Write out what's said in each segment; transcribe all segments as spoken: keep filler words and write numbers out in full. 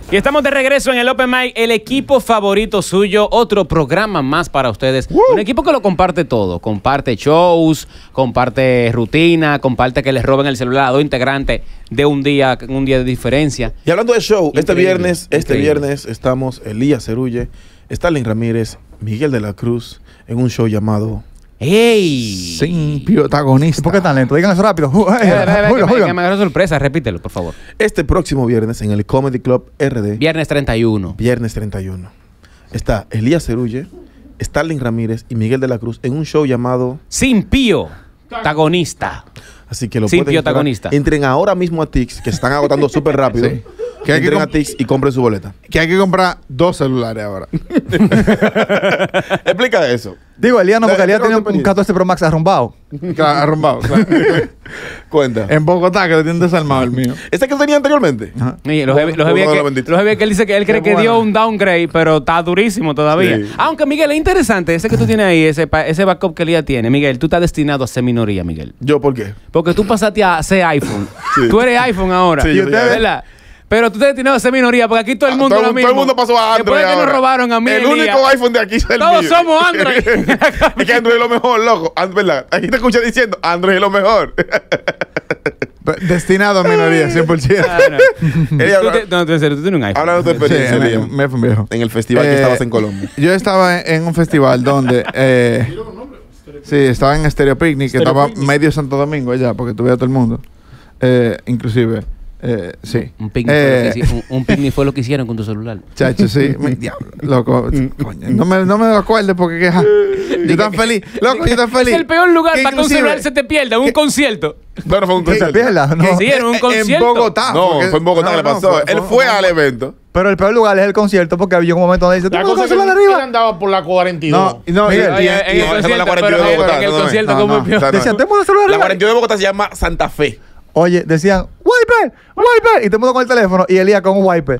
Y estamos de regreso en el Open Mic, el equipo favorito suyo, otro programa más para ustedes. Uh. Un equipo que lo comparte todo, comparte shows, comparte rutina, comparte que les roben el celular a dos integrantes de un día, un día de diferencia. Y hablando de show, Increíble, este viernes, este increíble. viernes estamos Elías Cerulle, Stalin Ramírez, Miguel de la Cruz en un show llamado ¡Ey! Sin protagonista. ¿Por qué tan lento? Digan eso rápido. Eh, eh, eh, que, me, que me agarró sorpresa, repítelo, por favor. Este próximo viernes en el Comedy Club R D. Viernes treinta y uno. Viernes treinta y uno. Está Elías Cerulle, Stalin Ramírez y Miguel de la Cruz en un show llamado Sin Pío, protagonista. Así que lo Sin pueden entrar. protagonista. Entren ahora mismo a Tix, que se están agotando súper rápido. Sí. Que hay que Entren a comp- Tix y compren su boleta. Que hay que comprar dos celulares ahora. Explica eso. Digo, Elías no, porque La- Elías la tiene un experiencia. catorce Pro Max arrumbado. Claro, arrumbado. Claro. Cuenta. En Bogotá, que lo tienen desarmado el mío. ¿Este que tenía anteriormente? Mire, los heavy- los Por heavy lo es que, bendito. los heavy es que él dice que él cree Qué que dio bueno. un downgrade, pero está durísimo todavía. Sí. Aunque, Miguel, es interesante, ese que tú tienes ahí, ese, pa- ese backup que Elías tiene. Miguel, tú estás destinado a ser minoría, Miguel. ¿Yo por qué? Porque tú pasaste a ser iPhone. Sí. Tú eres iPhone ahora. Sí, yo soy iPhone. ¿Verdad? Pero tú estás destinado a ser minoría, porque aquí todo el Ah, mundo todo, lo mismo. todo el mundo pasó a Android. Después de que nos ahora. robaron a mí, El Elías, único iPhone de aquí es el todos mío. somos Android. Es que Android es lo mejor, loco. And- ¿Verdad? Aquí te escucha diciendo Android es lo mejor. Destinado a minoría, cien por ciento. Claro. Elías, Tú te- no, tú en serio, tú tienes un iPhone. Habla de tu experiencia, Sí, Elías. me, me fue viejo. En el festival que Eh, estabas en Colombia. Yo estaba en, en un festival donde... Eh, sí, estaba en Stereo Picnic, que Stereo estaba Picnic. medio Santo Domingo allá, porque tuve a todo el mundo. Eh, inclusive, eh, sí. Un picnic, Eh, fue lo que, hici- un, un picnic fue lo que hicieron con tu celular. Chacho, sí. Me- diablo, loco. Coño, no me, no me acuerdo porque que, ajá, yo tan feliz. Loco, yo tan feliz. Es el peor lugar Que para que un inclusive- celular se te pierda, un que- concierto. No, no fue un Que se concierto. pierda, ¿no? Que sí, era un En- concierto. En Bogotá. No, porque- fue en Bogotá que le no, pasó. fue- Él fue- fue fue- al evento. Pero el peor lugar es el concierto porque había un momento donde dice, ¿tú La no cosa es conoces que la de él arriba? andaba por la cuarenta y dos. No, no, Miguel, y- Oye, y- en y- el esa fue la concierto, cuarenta y pero dos de en Bogotá, el no, no, concierto, no, ¿cómo no. es peor? O sea, no. Decían, tenemos el celular La arriba. cuarenta y dos de Bogotá se llama Santa Fe. Oye, decían, wiper, wiper. Y todo el mundo con el teléfono y Elías con un wiper.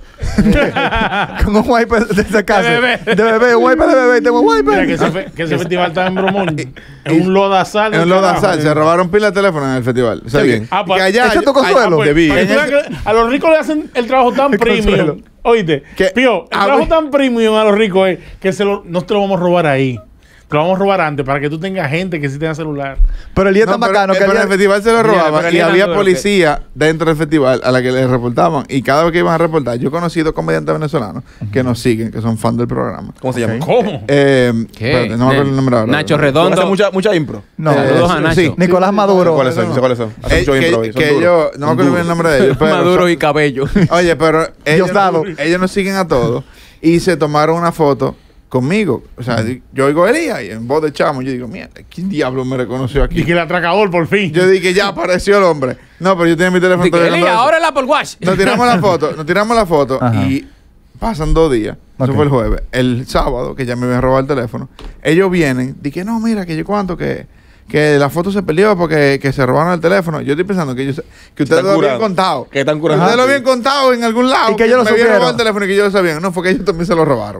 con un wiper de sacarse. De bebé. De bebé, un wiper de bebé. Y tengo un Mira, que wiper. ese, fe- que ese festival estaba en Bromón. En un lodazal. En del los carajo. Dazal se robaron pila de teléfono en el festival. O sea, Qué que- bien. Ah, que pues, allá. ¿ese es tu allá- consuelo? pues, Debí. para que tú veas que a los ricos le hacen el trabajo tan El consuelo. premium. Oíste, Que- Pío, el ah, trabajo güey. tan premium a los ricos es que se lo, no te lo vamos a robar ahí. Te lo vamos a robar antes para que tú tengas gente que sí tenga celular. Pero Elías No, tan pero, bacano eh, que pero en el Elías... festival se lo Mira, robaban pero y Elías había Andújar, policía dentro del festival a la que le reportaban. Y cada vez que iban a reportar, yo he conocido comediantes venezolanos que nos siguen, que son fan del programa. ¿Cómo se llama? ¿Cómo? Eh, ¿Qué? espérate, no me acuerdo el nombre ahora. Nacho Hace Redondo. mucha, mucha impro. No. Saludos a sí, Nacho. sí. Nicolás Maduro. ¿Cuáles son? Sé cuáles son. Hace Eh, mucho que impro. y son que duros. yo, no me Son acuerdo bien el duros. nombre de ellos. pero Maduro son- y Cabello. Oye, pero ellos, Diosdado. ellos nos siguen a todos y se tomaron una foto conmigo. O sea, yo oigo Elías y en voz de chamo yo digo, mierda, ¿quién diablo me reconoció Y aquí? que el atracador, por fin. Yo dije, ya apareció el hombre. No, pero yo tenía mi teléfono. Así que, todavía Elías, no lo- ahora el Apple Watch. Nos tiramos la foto, nos tiramos la foto Ajá. y pasan dos días. Ok. Eso fue el jueves. El sábado, que ya me habían robado el teléfono, ellos vienen, dije, no, mira, que yo cuánto, que, que la foto se perdió porque que se robaron el teléfono. Yo estoy pensando que, ellos, que ustedes Están lo habían curados. contado. Que están Que curados. ustedes lo habían contado en algún lado. Y que ellos lo me habían supieron. robado el teléfono y que ellos lo sabían. No, fue que ellos también se lo robaron.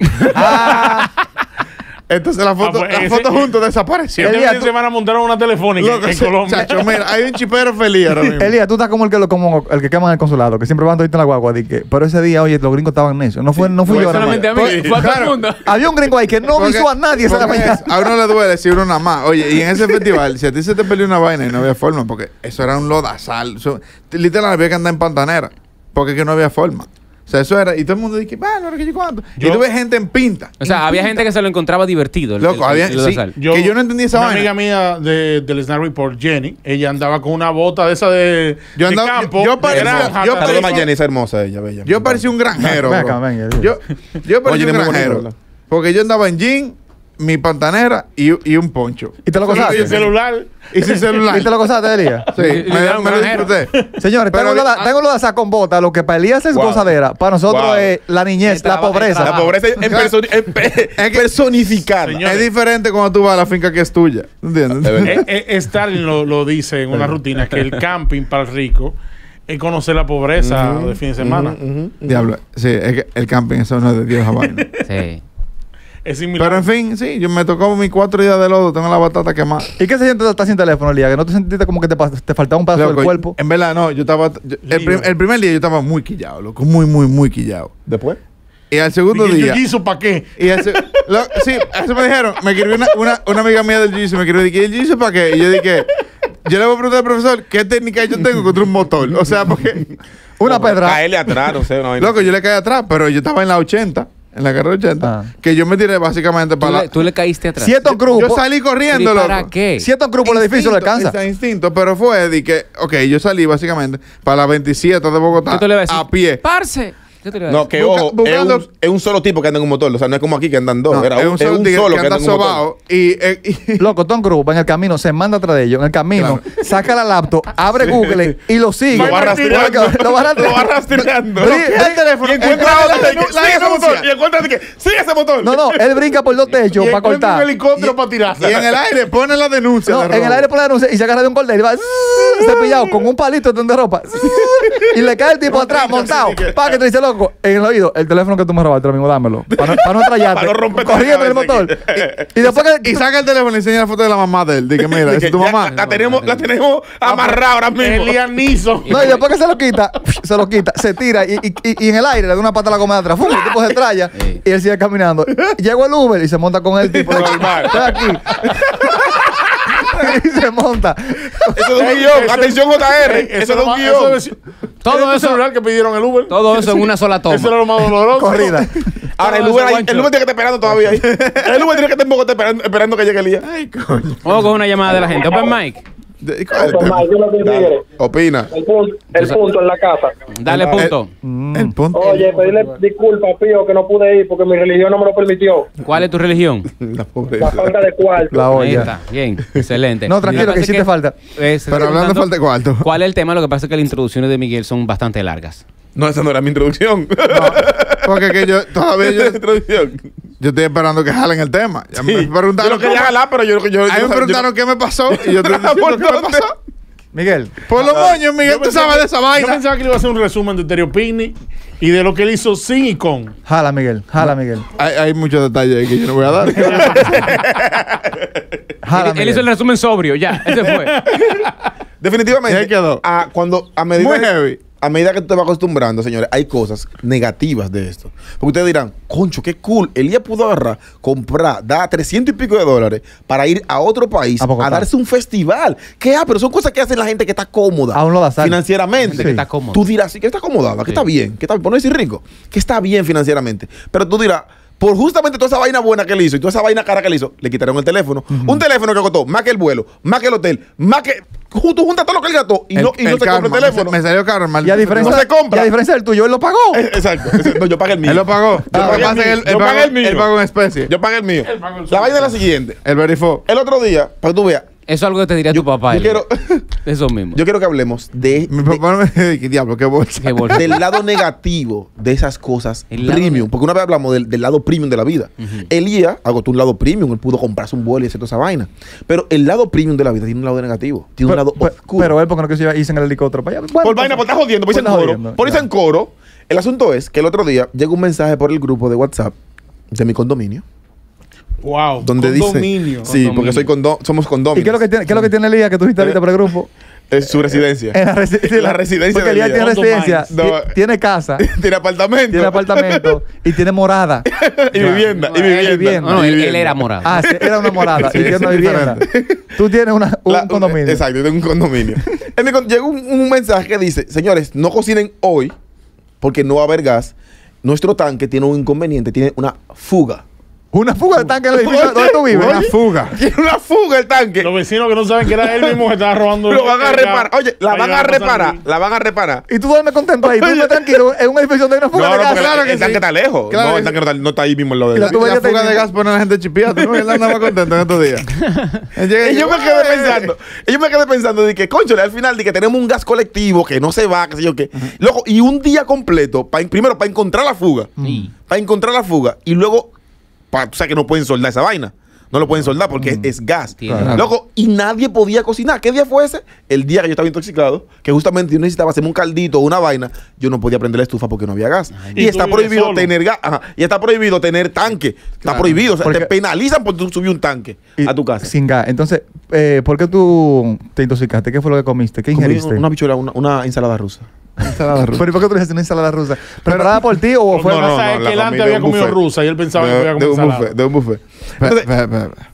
Ah, Entonces la foto, Ah, pues, la ese- foto juntos desapareció. Este Elías, fin de tú- semana montaron una telefónica Loco, en ese- Colombia. chacho, mira, hay un chipero feliz ahora mismo. Elías, tú estás como el que lo, como el que quema en el consulado, que siempre van todito en la guagua. di que- pero ese día, oye, los gringos estaban necios. No fue, no fui Fue yo. nada más. solamente a mí, Pues, fue a todo el claro. mundo. había un gringo ahí que no Porque- hizo a nadie esa porque mañana. es- a uno le duele si uno nada más. Oye, y en ese festival, si a ti se te perdió una vaina y no había forma, porque eso era un lodazal. Eso, literal, había que andar en pantanera, porque es que no había forma. O sea, eso era, y todo el mundo dice, bueno, ahora que yo cuánto. Yo- y tuve gente en pinta. O sea, en había pinta. gente que se lo encontraba divertido. el- Loco, el- había, el sí, lodazal. que yo no entendí esa una vaina. amiga mía de, del Snap Report, Jenny, ella andaba con una bota de esa de, Yo de andaba- campo. yo- yo de parecía- granja, yo tal- Saludos a parecía- Jenny, es hermosa ella, bella. Yo parecía un granjero. Ven bro. acá, ven, yo, yo parecía Oye, un muy bonito, granjero. ¿verdad? Porque yo andaba en jean, mi pantanera y, y un poncho. ¿Y te lo y el gozaste? celular. Y sin celular. ¿Y te lo gozaste, Elías? Sí, Y- y me, era un me lo granjero. disfruté. Señores, Pero tengo lo, de- de, tengo lo de hacer con bota. Lo que para Elías es Wow. gozadera, para nosotros Wow. es la niñez, El la traba- el pobreza. La trabajo. pobreza en perso- en pe- Es que- personificada. Señor. Es diferente cuando tú vas a la finca que es tuya. ¿Entiendes? Es verdad. Eh, eh, Stalin lo, lo dice en una rutina que el camping para el rico es conocer la pobreza de fin de semana. Diablo. Sí, es que el camping eso no es de Dios a vaina. Sí. Es similar. Pero en fin, sí, yo me tocó mis cuatro días de lodo, tengo la batata quemada. ¿Y qué se siente estar sin teléfono, Elías? ¿Que no te sentiste como que te, pas- te faltaba un pedazo Loco, del cuerpo? En verdad, no, yo estaba. yo- el, prim- el primer día yo estaba muy quillado, loco. Muy, muy, muy quillado. Después. Y al segundo ¿Y el día. jiu-jitsu para qué? Y ese, lo- sí, eso me dijeron. Me escribió una, una, una amiga mía del jiu-jitsu, me escribió, ¿y el jiu-jitsu para qué? Y yo dije, yo le voy a preguntar al profesor, ¿qué técnica yo tengo contra un motor? O sea, porque, Una pedra. Caerle atrás, no sé. No, loco, yo le caí atrás, pero yo estaba en la ochenta, en la carrera ochenta, Ah. que yo me tiré básicamente Tú para le, la... tú le caíste atrás. Cierto Cruz. Yo salí corriendo, ¿Y loco. para qué? Cierto Cruz por el edificio le alcanza. Instinto, instinto, pero fue de que, ok, yo salí básicamente para la veintisiete de Bogotá ¿Qué tú le vas a decir? a pie. ¡Parce! ¿Qué tú le vas a No, decir? que Busca- ojo, buscando- es, un, es un solo tipo que anda en un motor. O sea, no es como aquí que andan dos. No, Era es un, un solo, es un tigre solo que que anda anda en un motor. sobao y, eh, y- Loco, Tom Cruise va en el camino, se manda atrás de ellos. En el camino, saca la laptop, abre Google y lo sigue. Lo va rastreando. Lo va Lo va rastreando. rastreando. Brin- el teléfono, Y encuentra encuentra otro. la y que, denuncia. Sigue ese motor. Y encuentra que sigue ese motor. No, no, él brinca por dos techos Y para encuentra cortar. un helicóptero para tirar. y en el aire pone la denuncia. No, de en el robo. aire por la denuncia y se agarra de un cordel y va zzzz, cepillado con un palito de ropa. zzzz, y le cae el tipo atrás, montado. Pa' que te dice, loco, en el oído, el teléfono que tú me robaste, amigo, dámelo. Para no, pa no trayarte. Pa' no romperte corriendo la en el cabeza motor. aquí. Y, y después que. Y saca el teléfono y enseña la foto de la mamá de él. Dije, mira, De esa que es tu ya mamá. La, la tenemos, la tenemos amarrada ahora mismo. Elian Neeson. No, y después que se lo quita, se lo quita, se tira y, y, y, y en el aire le da una pata a la goma de atrás. ¡Fum! El tipo se traya Sí. y él sigue caminando. Llegó el Uber y se monta con el tipo. Normal. Estoy aquí. y se monta. Eso es un guión. Eso- Atención, J R. Ey, Eso es lo un más- guión. es- Todo ¿Era el eso- celular que pidieron el Uber? Todo eso en una sola toma. Eso era lo más doloroso. Corrida. Ahora, el Todo Uber, eso ahí- guancho. el Uber tiene que estar esperando todavía ahí. El Uber tiene que estar en Bogotá esperando, esperando que llegue el día. Ay, coño. Vamos con una llamada de la gente. Open mic. De- ¿cuál es el Pues, tema? Mike, yo lo que tigre. Opina. El punto, el punto en la casa. Dale punto. El punto. Oye, pedirle disculpas, Pío, que no pude ir porque mi religión no me lo permitió. ¿Cuál es tu religión? La La pobreza. falta de cuarto. La Ahí olla. está. Bien. Excelente. No, tranquilo, Lo que pasa hiciste es falta. eh, se Pero está hablando de preguntando falta de cuarto. ¿Cuál es el tema? Lo que pasa es que las introducciones de Miguel son bastante largas. No, esa no era mi introducción. Porque que yo todavía Esa es yo, la introducción. yo estoy esperando que jalen el tema. Ya Sí. me Yo preguntaron. lo quería cómo- jalar, pero yo... yo, yo A mí me yo- preguntaron qué me pasó y yo te dije ¿Por lo que me dónde? pasó. Miguel. Por los moños, Miguel, Yo tú pensaba- sabes de esa Yo vaina. pensaba que le iba a hacer un resumen de Stereo Picnic y de lo que él hizo sin y con. Jala, Miguel. Jala, Miguel. Hay, hay muchos detalles ahí que yo no voy a dar. Jala, Él, él hizo el Miguel. resumen sobrio, ya. Ese fue. Definitivamente. Y ahí quedó. A, cuando, a medida, Muy heavy. A medida que tú te vas acostumbrando, señores, hay cosas negativas de esto. Porque ustedes dirán, concho, qué cool. Elías pudo agarrar, comprar, dar trescientos y pico de dólares para ir a otro país A a, Bogotá. darse un festival. ¿Qué? Ah, pero son cosas que hace la gente que está cómoda. A un lodazal. Financieramente. Gente que está cómoda. Tú dirás, sí, que está acomodada, que Sí. está bien, que está, por no decir rico, que está bien financieramente. Pero tú dirás, por justamente toda esa vaina buena que él hizo y toda esa vaina cara que él hizo, le quitaron el teléfono. Un teléfono que costó más que el vuelo, más que el hotel, más que. Justo junta todo lo que él gastó y no, y no se compra el teléfono. Me, me salió caro, Y a diferencia, No se compra. y a diferencia del tuyo, él lo pagó. Eh, Exacto. Ese- No, yo pagué el mío. Él lo pagó. Yo Lo pagué que el pasa es que mío. él, él Yo pagó, pagué el mío. él pagó en especie. Yo pagué el mío. pagó el La suyo. vaina es la siguiente. El verifó. El otro día, para que tú veas, Eso es algo que te diría yo, tu papá. yo Eli. quiero, Eso mismo. yo quiero que hablemos de, Mi de- papá me dijo, diablo, qué bolsa. Qué bolsa. del lado negativo de esas cosas El lado premium. ne- Porque una vez hablamos del, del lado premium de la vida. Elías agotó un lado premium, él pudo comprarse un vuelo y hacer toda esa vaina. Pero el lado premium de la vida tiene un lado negativo, tiene un Pero, lado pero- oscuro. pero él, porque no quiso irse en el helicóptero para allá. Bueno, por vaina, por estar jodiendo, por irse en estar coro. jodiendo, Por irse ya. en coro. El asunto es que el otro día llegó un mensaje por el grupo de WhatsApp de mi condominio. Wow. Donde dice. Condominio. Sí, Condominio. porque soy condo, somos condóminos. ¿Y qué es lo que tiene, qué es lo que tiene Elías que tú dijiste ahorita por el grupo? Es su residencia. En la, resi- sí, La residencia Porque de Elías Elías. tiene residencia, Condomines. No. ti- tiene casa, Tiene apartamento. tiene apartamento y tiene morada. y vivienda. Y No, él- vivienda. No, no, y él, él vivienda. era morado. Ah, sí, era una morada Sí, y tiene una sí, vivienda. Tú tienes una, un La- condominio. Exacto, yo tengo un condominio. En mi con- llegó un, un mensaje que dice, señores, no cocinen hoy porque no va a haber gas. Nuestro tanque tiene un inconveniente, tiene una fuga. Una fuga de tanque en el edificio donde tú vives. Una fuga. Tiene una fuga el tanque. Los vecinos que no saben que era él mismo que estaba robando. Lo van a el- reparar. Oye, la Ahí van a pasar reparar. ahí. La van a reparar. Y tú duermes contento ahí, tú duermes tranquilo en un edificio donde hay una fuga No, de no, gas. porque claro el, que el tanque sí. está lejos. Claro no, que el tanque no está, no está ahí mismo en lo de Y la él. tubería La fuga está de gas pone a la gente chipiata, ¿no? Él andaba contento en estos días. Él llega Y yo me "Ué". quedé pensando, y yo me quedé pensando de que, conchole, al final de que tenemos un gas colectivo que no se va, qué sé yo qué. Loco, y un día completo, pa, primero para encontrar la fuga, Sí. para encontrar la fuga, y luego, para, o sea, que no pueden soldar esa vaina. No lo pueden soldar porque es, es gas. Claro. Loco, y nadie podía cocinar. ¿Qué día fue ese? El día que yo estaba intoxicado, que justamente yo necesitaba hacerme un caldito o una vaina, yo no podía prender la estufa porque no había gas. Y Y, tú está vives prohibido solo. tener gas. Ajá. Y está prohibido tener tanque. Está Claro. prohibido. O sea, Porque- te penalizan por tú subir un tanque Y- a tu casa. Sin gas. Entonces, eh, ¿por qué tú te intoxicaste? ¿Qué fue lo que comiste? ¿Qué Comí ingeriste? una bichuela, una, una ensalada rusa. Ensalada rusa. ¿Pero y por qué tú le hiciste una ensalada rusa? ¿Preparada por ti o Lo fue que no, pasa no, es la que él comí antes de había un comido buffet. rusa y él pensaba que de, podía de comer un ensalada. buffet, de un buffet. Pe- Entonces, pe- pe- pe.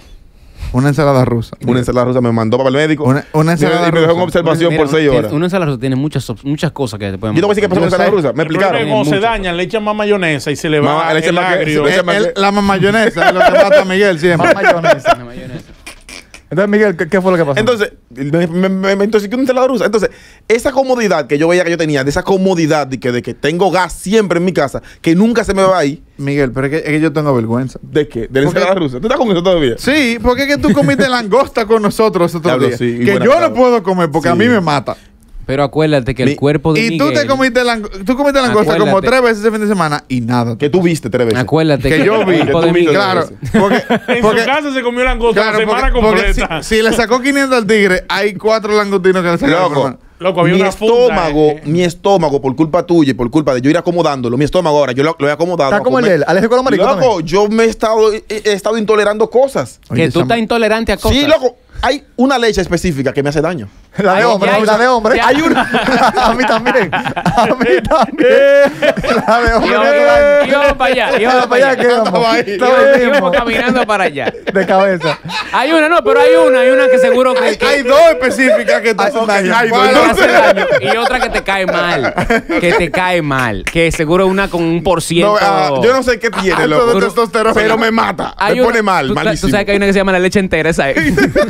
Una ensalada rusa. una ensalada rusa me mandó para el médico. Una- una y me- ensalada y me dejó en rusa. observación Mira, por seis una- horas. Una ensalada rusa tiene muchas, op- muchas cosas que te pueden Yo te voy a decir qué pasó con la Yo ensalada sé. rusa. Me El problema es explicaron. que cuando se Muchas. dañan, le echan más mayonesa y se le Mamá, va le el echan más que- agrio. le echan El- más el- la mayonesa es lo que mata a Miguel siempre. Más mayonesa. Una mayonesa. Entonces, Miguel, ¿qué, qué fue lo que pasó? Entonces, me, me, me, me intoxiqué una ensalada rusa. Entonces, esa comodidad que yo veía que yo tenía, de esa comodidad de que, de que tengo gas siempre en mi casa, que nunca se me va a ir, Miguel, pero es que, es que yo tengo vergüenza. ¿de qué? De la ¿Por qué? ensalada rusa. ¿Tú estás con eso todavía? Sí, porque es que tú comiste langosta con nosotros otro Diablo, día. sí, y que buena yo cara. no puedo comer porque a Sí. mí me mata. Pero acuérdate que Mi- el cuerpo de Y tú Miguel... te comiste, lang- tú comiste langosta como Acuérdate. tres veces ese fin de semana y nada. Que tú viste tres veces. Acuérdate Que yo el vi, cuerpo que de tú viste, Miguel... Claro, porque, En porque- su casa se comió langosta claro, la semana porque- porque completa. si, si le sacó quinientos al tigre, hay cuatro langostinos que le sacaron. Loco, hermano. Loco, había mi una funda, estómago, eh. mi estómago, por culpa tuya y por culpa de yo ir acomodándolo, mi estómago ahora, yo lo, lo he acomodado. Está a como el comer. de él, alérgico a los maricos Loco, yo me he estado, he, he estado intolerando cosas. Que Oye, tú esa- estás intolerante a cosas. Sí, loco, hay una leche específica que me hace daño. La de Ay, hombre, ya, la de hombre. ya. Hay una. A mí también. A mí también. La de hombre. Íbamos me hace daño. íbamos para allá, íbamos para allá. ¿qué vamos? Estaba ahí. Estaba ahí Íbamos, mismo. íbamos caminando para allá. De cabeza. Hay una, no, pero hay una, hay una que seguro que, Hay, que- hay dos específicas que te Ay, hacen ok, daño. hay ¿Cuál? dos. que hace daño y otra que te cae mal. Que te cae mal. Que seguro una con un por ciento. No, ah, yo no sé qué tiene, Alto loco. de pero, testosterona. pero me mata. Hay me una- pone mal, tú, malísimo. Tú sabes que hay una que se llama la leche entera, esa es.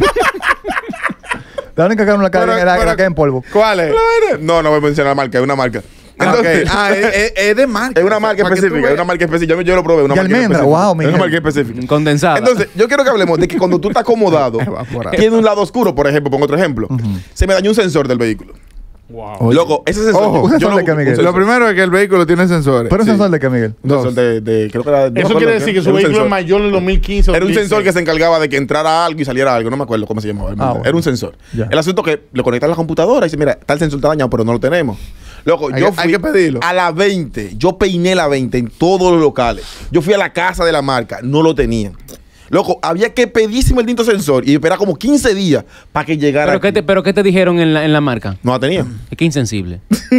La única que no la cae Pero- es la, pero- la que en polvo. ¿Cuál es? No, no voy a mencionar la marca, es una marca. Ah, Entonces, ok. Ah, es, es- es de marca. es una marca Para que tú específica, es veas. una marca específica. Yo, yo lo probé, una De marca almendra, específica. wow, Es Miguel. una marca específica. Condensada. Entonces, yo quiero que hablemos de que cuando tú estás acomodado, Evaporado. tiene un lado oscuro, por ejemplo, pongo otro ejemplo. Se me dañó un sensor del vehículo. Wow. Oye. Loco, ese sensor. Ojo. ¿Un yo sensor no- de qué, un Miguel? sensor. Lo primero es que el vehículo tiene sensores. ¿Pero un Sí. sensor de qué, Miguel? Un sensor de, de- creo que era. no me Eso acuerdo quiere qué, decir que su era un vehículo es sensor. mayor en el dos mil quince. Era un sensor que se se encargaba de que entrara algo y saliera algo. No me acuerdo cómo se llamaba. Ah, bueno. Era un sensor. Ya. El asunto que lo conectan a la computadora y dice, mira, tal sensor está dañado, pero no lo tenemos. Loco, Hay yo que- fui hay que pedirlo. a la veinte. Yo peiné la veinte en todos los locales. Yo fui a la casa de la marca. No lo tenían. Loco, había que pedísimo el distinto sensor y esperar como quince días para que llegara. ¿Pero qué, aquí. te, ¿Pero qué te dijeron en la, en la marca? No la tenían. Es que insensible.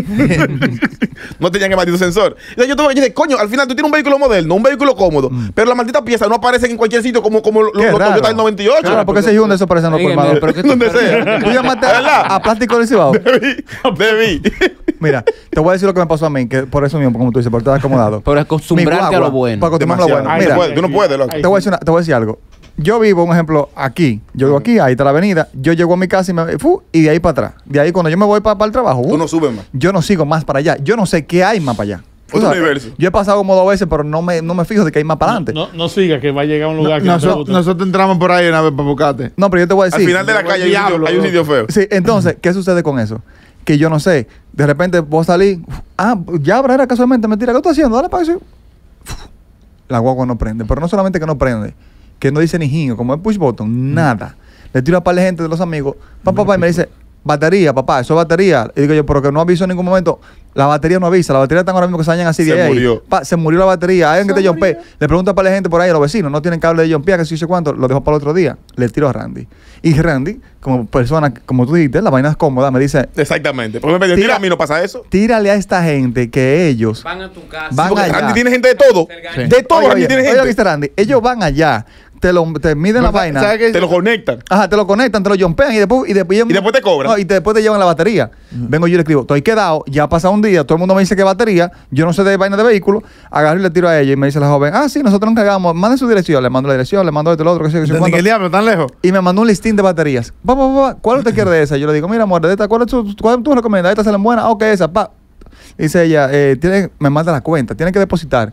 No tenían el maldito sensor. Entonces yo tuve que decir, coño, al final tú tienes un vehículo moderno, un vehículo cómodo, pero las malditas piezas no aparecen en cualquier sitio como, como los Qué los raro. Toyota del noventa y ocho. Claro, porque ese Hyundai eso parece en los Oigan, colmados. pero ¿qué tú- Donde pero- sea. Tú llamaste ¿Verdad? a, a Plástico Recibado. Debí. Debí. Mira, te voy a decir lo que me pasó a mí, que por eso mismo, como tú dices, por estar acomodado. Pero acostumbrarte Mi guagua, a lo bueno. Para acostumbrarme a lo bueno. Demasiado. Ay, Tú no Mira, puedes, tú no puedes, loco. Ay, te voy, a decir una- te voy a decir algo. Yo vivo, un ejemplo, aquí. Yo vivo aquí, ahí está la avenida. Yo llego a mi casa y, me, fu, y de ahí para atrás. De ahí cuando yo me voy para el trabajo, Tú uh, no subes más. yo no sigo más para allá. Yo no sé qué hay más para allá. Tú Otro sabes, universo. Yo he pasado como dos veces, pero no me, no me fijo de que hay más para adelante. No, No, no siga, que va a llegar a un lugar que no te Nosotros, gusta. nosotros entramos por ahí una vez para buscarte. pero yo te voy a decir. Al final de la Buen calle hay un sitio- diablo, hay un loco. sitio feo. Sí, entonces, ¿qué sucede con eso? Que yo no sé. De repente vos salís. uf, Ah, ya Brera casualmente me tira. ¿Qué estás haciendo? Dale para eso. Uf, La guagua no prende. Pero no solamente que no prende, que no dice ni jingo, como es push button, nada. Le tiro a par de gente de los amigos. Papá, papá, y me dice, batería, papá, eso es batería. Y digo yo, pero que no aviso en ningún momento. La batería no avisa. La batería están ahora mismo que se dañan así Se de ahí. murió. Pa, se murió la batería. Alguien que te yompee. Le pregunto a par de gente por ahí, a los vecinos, no tienen cable de yompea, que si sé cuánto. Lo dejo para el otro día. Le tiro a Randy. Y Randy, como persona, como tú dijiste, la vaina es cómoda, me dice, Exactamente. Porque me Tira- a mí no pasa eso. tírale a esta gente que ellos Van a tu casa. Van Porque allá. Randy tiene gente de todo. Sí. De todo, Oye, Randy oye, tiene oye lo que gente. dice Randy. Ellos van allá, te, lo, te miden la No, vaina. ¿sabes qué? Te lo conectan. Ajá, te lo conectan, te lo jumpean y después, y después, Y después te cobran. No, y te- después te llevan la batería. Vengo yo y le escribo, estoy quedado, ya ha pasado un día, todo el mundo me dice que batería, yo no sé de vaina de vehículo, agarro y le tiro a ella y me dice la joven, ah, sí, nosotros nos cagamos, manden su dirección, le mando la dirección, le mando esto, lo otro, qué sé yo, qué sé ¿Desde cuánto. qué diablo? ¿Tan lejos? Y me mandó un listín de baterías. Pa, pa, pa, pa, ¿cuál usted quiere de esa? Yo le digo, mira, amor, de esta, ¿cuál, es tu, cuál tú recomiendas? ¿Estas salen buenas? Ah, ok, esa, pa. Dice ella, eh, tiene, me manda la cuenta, tiene que depositar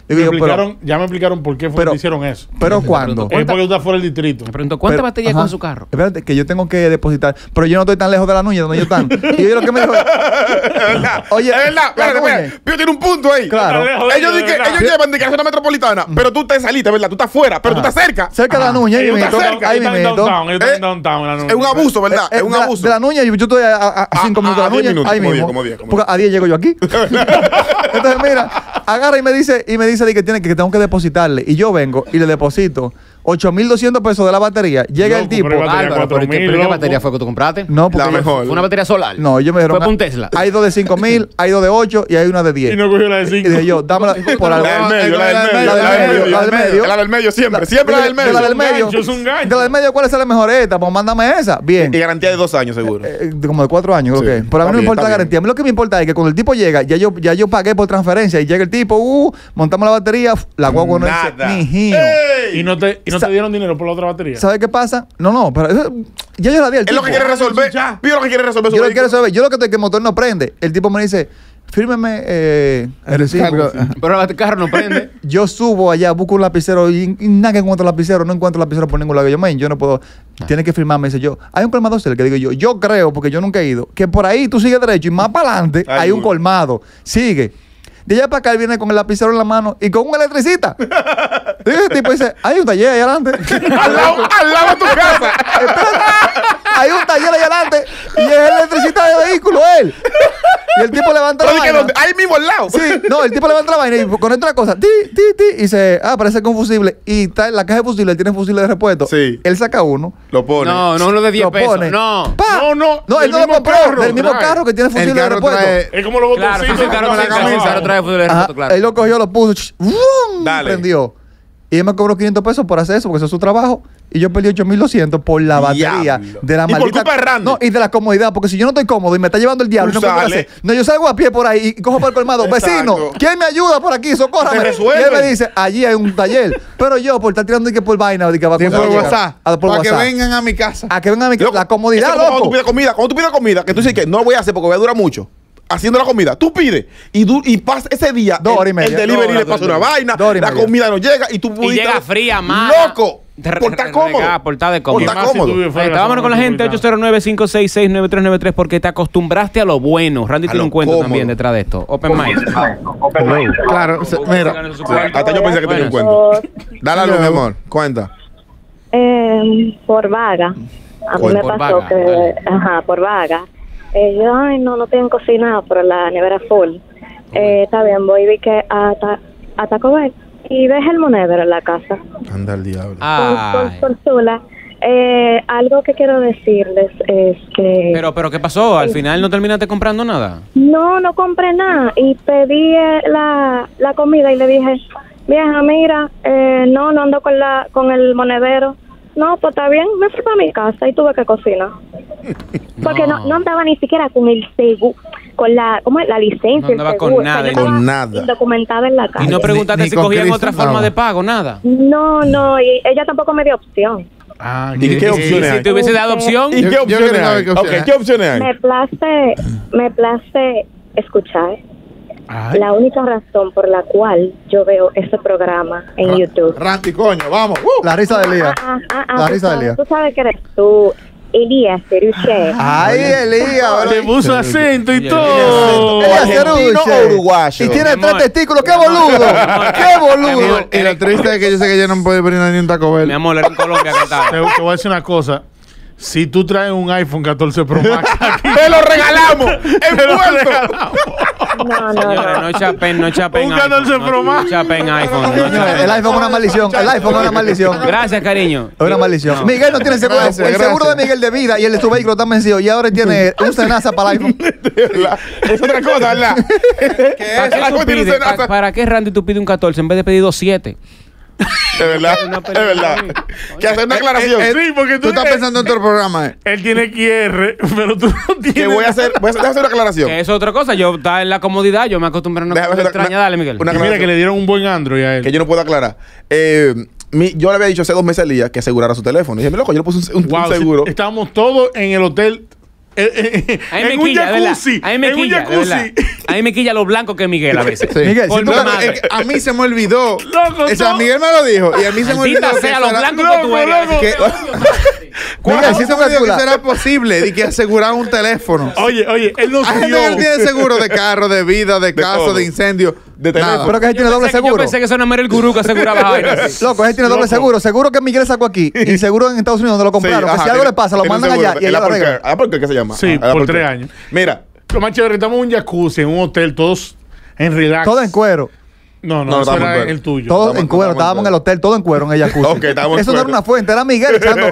Digo Me yo, pero, explicaron, ya me explicaron por qué fue pero- que hicieron eso. pero ¿cuándo? Es porque tú estás fuera del distrito. Me pregunto, ¿cuánta Pero- batería ajá. con su carro? Espérate, que yo tengo que depositar. Pero yo no estoy tan lejos de la Nuña donde ellos están. Y yo lo que me dijo. Es verdad. Oye, es verdad. la Espérate, Nuña. espérate. Pío tiene un punto ahí. Claro. Ellos, di que- ellos llevan de que a la zona metropolitana, pero tú te saliste, ¿verdad? Tú estás fuera, pero tú estás cerca. Cerca de la Nuña, ahí Ellos mismito. están cerca, Ahí ellos están en mismito. downtown, ellos están en Eh, downtown, en la Es un Nuña. abuso, ¿verdad? Eh, Es un de la- abuso. De la Nuña, yo, yo estoy a, a- a A- cinco a- minutos de a la diez Nuña. minutos, Ahí como diez, mismo. como diez, como Porque a diez llego yo aquí. Entonces, mira, agarra y me dice, y me dice de que tiene que tengo que depositarle. Y yo vengo y le deposito ocho mil doscientos pesos de la batería. Llega el Loco, tipo. pero batería Bárbaro, pero ¿qué, cuatro mil, pero ¿qué loco. batería fue que tú compraste? No, porque La yo- mejor. ¿Fue una batería solar? No, ellos me dijeron. ¿Fue para un Tesla? Hay dos de cinco mil, hay dos de ocho y hay una de diez. Y no cogió la de Y cinco. dije yo, dámela por algo. La del medio, la la del medio, la del medio, la del medio. La del medio siempre, La- siempre la del de medio. la del medio. gancho, es un gancho. De la del medio, ¿cuál es la mejor esta? Pues mándame esa. Bien. Y garantía de dos años, seguro. Eh, de como de cuatro años, Sí, creo que. Pero a mí está no me bien, importa está la garantía. A mí lo que me importa es que cuando el tipo llega, ya yo, ya yo pagué por transferencia y llega el tipo, uh, montamos la batería, uf, la guagua no dice Nada. ni giro. Y no te, y no Sa- te dieron dinero por la otra batería. ¿Sabes qué pasa? No, no, pero eso- ya yo la di al Es tipo. lo que quiere resolver. Pío lo que quiere resolver. su Yo lo que quiero vehículo. saber, yo lo que estoy que el motor no prende. El tipo me dice, fírmeme eh, el recibo. descargo. Pero el carro no prende. Yo subo allá, busco un lapicero y, y nada que encuentro lapicero, no encuentro lapicero por ningún lado. Yo, man, yo no puedo, tiene que firmarme. Dice yo, hay un colmado cerca. Digo yo, yo creo, porque yo nunca he ido, que por ahí tú sigues derecho y más para adelante Ay, hay un uy. colmado. Sigue. De allá para acá él viene con el lapicero en la mano y con un electricista. Y el tipo dice, hay un taller ahí adelante. Al lado, al lado de tu casa. Hay un taller ahí adelante y es el electricista de vehículo, él. Y el tipo levanta la Pero di que vaina. donde- ahí mismo al lado. Sí, no, el tipo levanta la vaina y conecta una cosa, ti, ti, ti, y dice, ah, parece que es un fusible. Y está en la caja de fusible, él tiene fusible de repuesto. Sí. Él saca uno, Lo pone. No, no uno de diez lo pesos. pone. No. ¡pa! No, no, No, él del no lo mismo compró, carro del mismo trae. carro que tiene El fusible de carro repuesto. trae- Es como los Claro, botoncitos. sí, sí, que claro, ponen sí, la claro, camisa. claro, trae fusible de Ajá, repuesto, claro. él lo cogió, lo puso, ch- ¡vum! Dale. Prendió. Y él me cobró quinientos pesos por hacer eso, porque eso es su trabajo. Y yo perdí ocho mil doscientos por la batería Diablo. de la Y por maldita. culpa de Randy. No, y de la comodidad, porque si yo no estoy cómodo y me está llevando el diablo, Tú y no puedo sales. hacer. No, yo salgo a pie por ahí y cojo para el colmado. Exacto. Vecino, ¿quién me ayuda por aquí? Socórrame. Te Y resuelven. él me dice, allí hay un taller. Pero yo, por estar tirando y que por vaina, de que va a Tiempo de llegar. WhatsApp. A- por Para que WhatsApp. vengan a mi casa. A que vengan a mi Loco, la comodidad, eso es como Cuando tú loco. pides comida, cuando tú pides comida, que tú dices que no lo voy a hacer porque voy a durar mucho. Haciendo la comida, tú pides y, du- y pasa ese día. Dos el, horas y media. el delivery Dos le horas, pasa dos una horas. vaina, Dos horas y la media. comida no llega y tú Y pudiste. llega fría, mala. ¡Loco! Te- Por estar re- cómodo. regada, por estar de Por cómodo. estar Más si tú cómodo. vives fuera Ahí de está, la vámonos con la zona gente, metropolitana. ocho cero nueve, cinco seis seis, nueve tres nueve tres, porque te acostumbraste a lo bueno. Randy A tiene lo un cuento cómodo. también detrás de esto. Open mic. Claro, se- mira. Hasta yo pensé que tenía un cuento. Dale a luz, mi amor. Cuenta. Eh, por vaga. A mí Por- me por pasó vaga, que, vale. ajá, por vaga. Eh, yo, ay, no, no tienen cocinado, pero la nevera full. Eh, está bien, voy y vi que a, Ta- a Taco Bell y dejé el monedero en la casa. Anda el diablo. Ay. Con, con, con Zula. Eh, algo que quiero decirles es que Pero, pero, ¿qué pasó? Al final no terminaste comprando nada. no, no compré nada y pedí eh, la, la comida y le dije, vieja, mira, eh, no, no ando con la con el monedero. No, pues está bien, me fui para mi casa y tuve que cocinar. Porque no, no andaba ni siquiera con el seguro, con la, ¿cómo es? La licencia, No andaba el con seguro. nada, O sea, yo con estaba nada. indocumentada en la calle. Y no preguntaste ni si con cogían Cristo otra andaba. forma de pago, nada. No, no, y ella tampoco me dio opción. Ah, ¿Y qué Y opciones si hay? te hubiese dado opción, ¿Y Yo- qué yo opciones quiero hay? saber qué opciones Ok, hay. ¿qué opciones hay? Me place, me place escuchar. Ay. La única razón por la cual yo veo ese programa en Ra- YouTube. Randy, coño, vamos. Uh. La risa de Elías. Ah, ah, ah, La tú risa de sabes- Elías. Tú sabes que eres tú, Elías Ceruche. Ay, Elías. Le puso acento y Oye, todo. Elías ¿Argentino Ceruche. o uruguayo? Y tiene Mi tres amor. testículos. ¡Qué Mi amor. boludo! Mi amor. ¡Qué Mi boludo! amor. Y lo triste es que yo sé que yo no puedo brindar ni un Taco Bell. mi amor, era en Colombia que estaba. Te, te voy a decir una cosa. Si tú traes un iPhone catorce Pro Max aquí, ¡Te lo regalamos! te lo ¡Envuelto! regalamos. No, no, Señores, no. no chapen, no chapen Un iPhone. catorce Pro No Max. chapen iPhone. no Señores, chapen. el iPhone es una maldición. El iPhone es una maldición. Gracias, cariño. Es una maldición. No. Miguel no tiene seguro. Gracias, el seguro gracias. de Miguel de vida y el de su vehículo está vencido. Y ahora él tiene un cenaza para el iPhone. De verdad. Es otra cosa, ¿verdad? ¿Para qué, Algo tú tiene pides- cenaza. pa- ¿Para qué, Randy, tú pides un catorce en vez de pedir dos siete? De verdad, Una es película verdad. ahí. Que hacer una aclaración. Eh, sí, porque tú, Tú estás eh, pensando en otro programa. eh. Él tiene Q R, pero tú no tienes. Que voy a hacer, voy a hacer, déjame hacer una aclaración. Que eso es otra cosa. Yo estaba en la comodidad, yo me acostumbré a una Déjame cosa hacer una- extraña. Dale, Miguel. una Y mira aclaración. que le dieron un buen Android a él. Que yo no puedo aclarar. Eh, mi- yo le había dicho hace dos meses al día que asegurara su teléfono. Y dije, loco, yo le puse un, un- Wow, un seguro. si- estábamos todos en el hotel. eh, eh, Ahí me en un quilla, de verdad. jacuzzi. Ahí me en un quilla, de verdad. jacuzzi. A mí me quilla lo blanco que Miguel a veces. Sí. Miguel, Por si mi tú- Loco, madre. es que a mí se me olvidó. Loco, O sea, no. Miguel me lo dijo y a mí se me Maldita olvidó. sea que lo eso era- blanco que tú eres. Loco, que- Miguel, a mí si se tú me olvidó que calculas- eso era posible de que asegurar un teléfono. Oye, oye, él nos Hay gente que no dio. tiene seguro de carro, de vida, de casa, todo. de incendio. De nada. teléfono. Pero que él tiene Yo doble pensé que- seguro. Yo pensé que eso no era el gurú que aseguraba esa vaina así. Loco, él tiene doble Loco. seguro. Seguro que Miguel sacó aquí. Y seguro en Estados Unidos donde lo compraron. Sí, que ajá, si algo tiene- le pasa, lo tiene un mandan seguro. allá y El allá lo Apple arreglan. Care. Apple Care, ¿qué se llama? Sí, Ah, el por Apple tres Care. años. Mira, Lo más chévere, estamos en un jacuzzi, en un hotel, todos en relax. Todo en cuero. No, no, No, eso estamos en era cuero. el tuyo. Todo Estamos- en cuero. estamos en Estábamos en el cuero. hotel, todo en cuero en el jacuzzi. Ok, estábamos en Eso no era cuero. una fuente, era Miguel echando.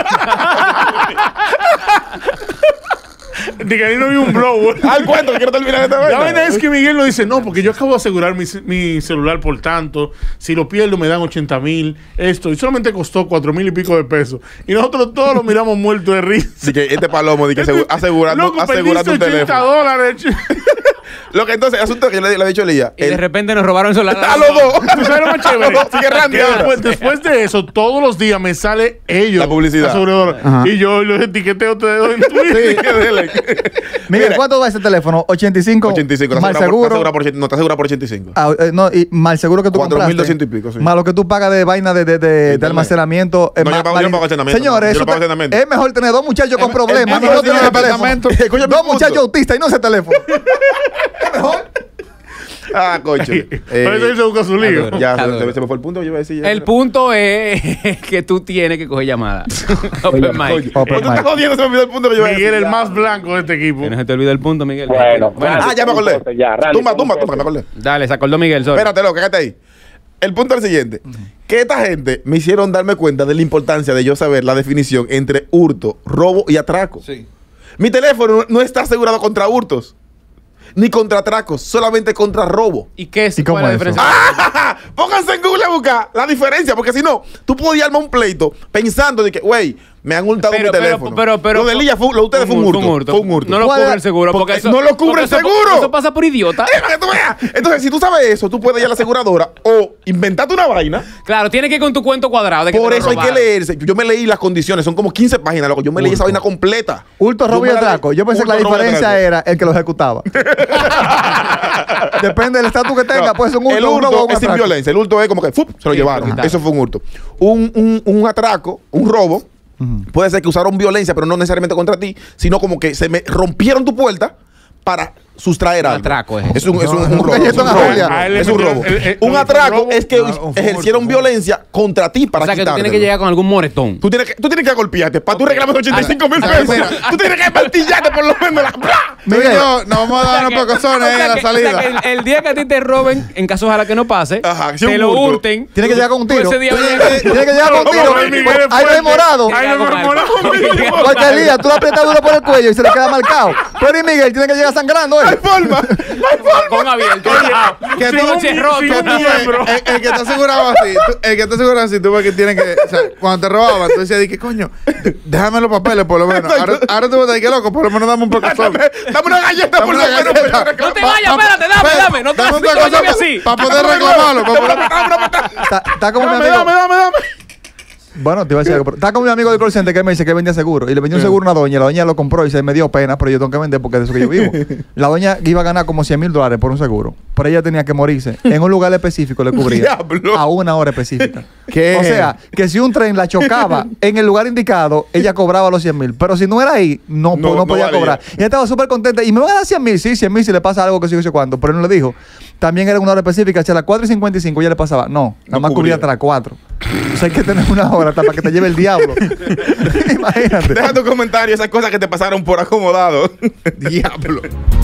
Diga, ahí no vi un blower. al cuento, quiero terminar esta La vaina vaina. es que Miguel nos dice, no, porque yo acabo de asegurar mi, mi celular por tanto, si lo pierdo me dan ochenta mil, esto, y solamente costó cuatro mil y pico de pesos. Y nosotros todos lo miramos muertos de risa. Así que este palomo, de que asegu- asegurando, Loco, asegurando un perdiste ochenta teléfono. dólares. Lo que entonces, asunto que yo le, le he dicho a Elías. Y de el- repente nos robaron el celular. a los dos. ¿Tú sabes lo más chévere? Sigue Randy Que ahora. después, después de eso, todos los días me sale ellos. La publicidad. aseguradora. Ajá. Y yo los etiqueteo ustedes en Twitter. Sí, dele. Miguel, Mira, ¿cuánto va ese teléfono? ochenta y cinco. ochenta y cinco. Mal Está asegurado por- está seguro. asegurado por, ochenta- no, está asegurado por ochenta y cinco. Ah, eh, no, y mal seguro que tú cuatro mil compraste. doscientos y pico, sí. Más lo que tú pagas de vaina de, de, de, de Internet. almacenamiento. eh, No, yo más- pago- yo no pago almacenamiento, Señores, no, yo eso no pago te- almacenamiento. es mejor tener dos muchachos con problemas es y no mejor tener tener el teléfono. apartamento. Escúchame Dos el punto. muchachos autistas y no ese teléfono. Ah, coche. Por eso él se busca su lío. Adoro. Ya, se, Adoro. se- se me fue el punto. Yo iba a decir ya. El punto es que tú tienes que coger llamadas. Open mic. Coño, Open tú estás mic. jodiendo, se me olvidó el punto que yo iba a decir. Miguel, el Ya. más blanco de este equipo. Que no se te olvide el punto, Miguel. Bueno, Randy, Ah, ya me acordé. entonces, ya, Randy, Tumba, tumba, entonces. tumba, que me acordé. Dale, se acordó Miguel. sorry. Espérate, loco, quédate ahí. El punto es el siguiente. Que esta gente me hicieron darme cuenta de la importancia de yo saber la definición entre hurto, robo y atraco. Sí. Mi teléfono no está asegurado contra hurtos, ni contra atracos, solamente contra robo. ¿Y qué es? ¿Y cómo ¿Cuál es la es eso? diferencia? Pónganse en Google a buscar la diferencia, porque si no, tú podías armar un pleito pensando de que, güey, me han hurtado Pero, mi pero, teléfono. pero, pero, lo de Elías fue, lo de ustedes fue un hurto. Fue un hurto. No lo ¿Cuál cubre era? el seguro. Porque, Porque eso, no lo cubre porque el eso- seguro. Eso pasa por idiota. Eh, para que tú veas. Entonces, si tú sabes eso, tú puedes ir a la aseguradora o inventarte una vaina. Claro, tienes que ir con tu cuento cuadrado. De que Por te lo eso hay que robaron. leerse. Yo me leí las condiciones, son como quince páginas, loco. Yo me leí esa vaina completa. Hurto, Yo robo y me la leí. atraco. Yo pensé que la Hurto, robo y diferencia atraco. era el que lo ejecutaba. Depende del estatus que tenga. No, Puede ser un hurto, el un hurto robo o un es sin atraco. violencia. El hurto es como que ¡fup! Se lo Sí, llevaron. lo quitaron. Eso fue un hurto. Un, un, un atraco, un robo, puede ser que usaron violencia, pero no necesariamente contra ti, sino como que se me rompieron tu puerta para sustraer Un algo. atraco es Es un, es un, No, un no, robo. que Es un eso no robo. es A él le Es un metieron- robo. el- el- Un lo- atraco robo- es que Ah, un ejercieron hurto. violencia contra ti para O sea, que tú tienes que quitártelo. llegar con algún moretón. Tú tienes que, tú tienes que golpearte para tú reclamar ochenta y cinco mil Ah, pesos. mira. Tú tienes que martillarte por lo menos. La, ¡Bla! Tú y Miguel. yo nos vamos a dar unos pocosones ahí en la que, salida. o sea que el, el día que a ti te roben, en caso ojalá que no pase, Ajá, si te un lo hurto. hurten. Tiene que llegar con un tú tiro. ese día Tiene vienes- que- Tiene que llegar con un Vamos tiro. a ver, Miguel Ahí no Fuente. hay morado. Ahí no hay morado. Porque Elías, tú le aprietas duro por el cuello y se le queda marcado. Pero y Miguel tiene que llegar sangrando, ¿eh? Forma. Con abierto. Que Sí, tú, un- que sí, tú- un que tú ves, miembro. el, el que está asegurado así, tú- el que está asegurado así, tú ves que tiene que, o sea, cuando te robaban, tú decías, ¿qué coño? Déjame los papeles, por lo menos. Ahora, ahora tú vas a decir, ¿qué loco? Por lo menos dame un poco de sol. Dame, dame una galleta por lo una menos. galleta. para No te reclamar. vayas, espérate, dame, dame. No te Dame un no te poco de lleves sol así. para poder reclamarlo. Para poder... Está, está como mi Dame, amigo. dame, dame, dame. Bueno, te iba a decir algo. pero Está como mi amigo del call center que me dice que vendía seguro. Y le vendió un seguro a una doña. La doña lo compró y se me dio pena, pero yo tengo que vender porque es de eso que yo vivo. La doña iba a ganar como cien mil dólares por un seguro. Pero ella tenía que morirse. En un lugar específico le cubría. Diablo. A una hora específica. ¿Qué? O sea, que si un tren la chocaba en el lugar indicado, ella cobraba los cien mil. Pero si no era ahí, no, No, no, no podía valía. cobrar. Y ella estaba súper contenta. Y me van a dar cien mil. Sí, cien mil si le pasa algo que sí, no sé cuánto. Pero él no le dijo. También era una hora específica. Si a las cuatro y cincuenta y cinco ya le pasaba. No, nada No más cubría cubría. hasta las cuatro. O sea, hay que tener una hora hasta para que te lleve el diablo. Imagínate. Deja tu comentario, esas cosas que te pasaron por acomodado. Diablo.